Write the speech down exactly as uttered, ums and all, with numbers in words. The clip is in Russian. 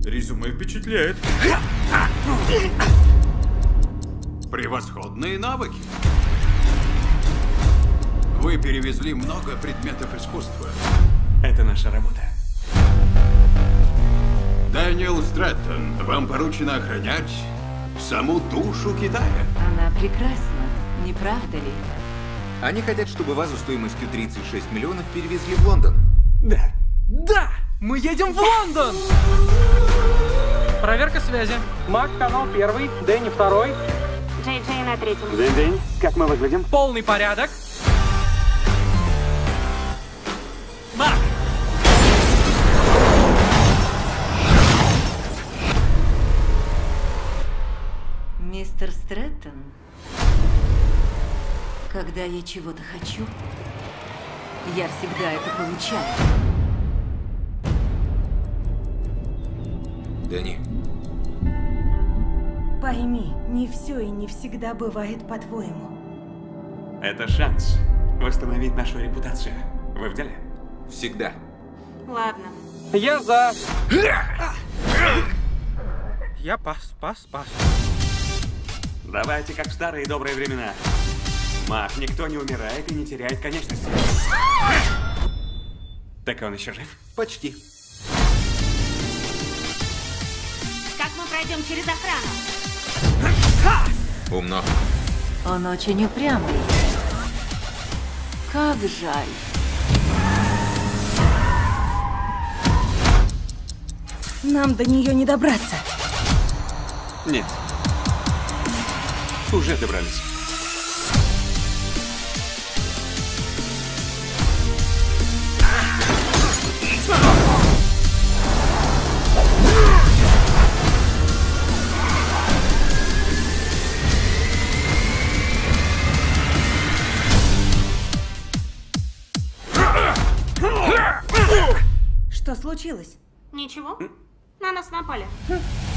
Резюме впечатляет. Превосходные навыки. Вы перевезли много предметов искусства. Это наша работа. Дэниел Стрэттон, вам поручено охранять саму душу Китая. Она прекрасна, не правда ли? Они хотят, чтобы вазу стоимостью тридцать шесть миллионов перевезли в Лондон. Да. Да! Мы едем в Лондон! Проверка связи. Мак, канал первый, Дэнни второй. Джей Джей на третьем. Дэнь-дэнь, как мы выглядим? Полный порядок. Мак! Мистер Стрэттон, когда я чего-то хочу, я всегда это получаю. Дэнни. Пойми, не все и не всегда бывает по-твоему. Это шанс восстановить нашу репутацию. Вы в деле? Всегда. Ладно. Я за. Я пас, пас, пас. Давайте как в старые добрые времена. Мах, никто не умирает и не теряет конечности. Так он еще жив? Почти. Как мы пройдем через охрану? Умно. Он очень упрямый. Как жаль. Нам до нее не добраться. Нет. Уже добрались. Что случилось? Ничего. На нас напали. Хм.